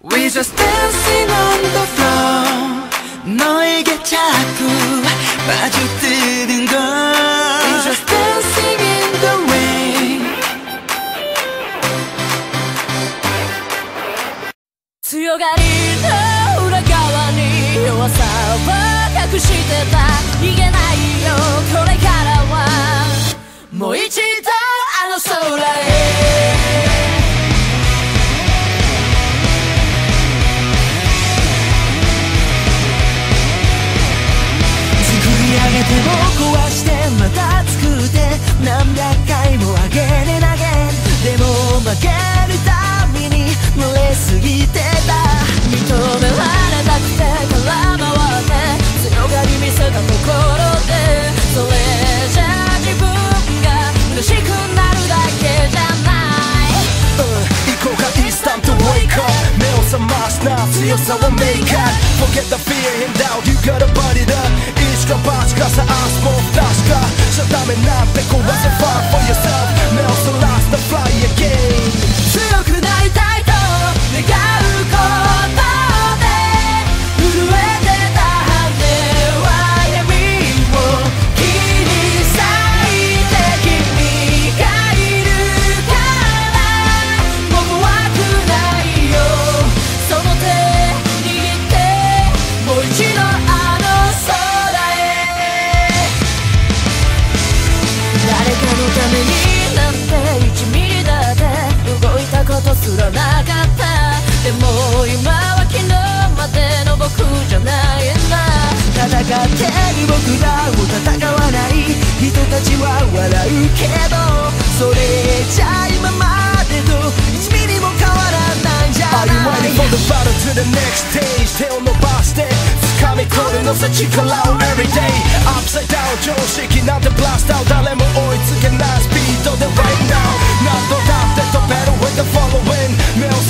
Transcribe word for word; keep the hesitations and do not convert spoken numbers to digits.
We just dancing on the floor 너에게 자꾸 빠져드는 걸 We just dancing in the rain 強がりの裏側に弱さを隠してた逃げないよこれからはもう一度あの空へ上げても壊してまた作って何百回も上げれ投げでも負けるたびに濡れすぎてた認められたくて空回って強がり見せたところでそれじゃ自分が嬉しくなるだけじゃない、 uh, 行こうか It's time to wake up 目を覚ますな強さはメイク Forget the fear and doubt You gotta burn it up一か八かさあんスも不確かじゃダメなんて壊せ Fight for yourself 目をそらすと Fly again 強くなりたいと願うことで震えてた羽は闇を切り裂いて君がいるからもう怖くないよその手握ってもう一度あの誰かのためになんていちミリだって動いたことすらなかったでも今は昨日までの僕じゃないな戦ってる僕らを戦わない人たちは笑うけどそれじゃ今までといちミリも変わらないんじゃない Are you ready for the battle to the next stage 手を伸ばして掴み取るのさ力を everyday Upside down 常識なんてブラスト誰も追いつけないスピードで right now 何度だって飛べる with the following 目を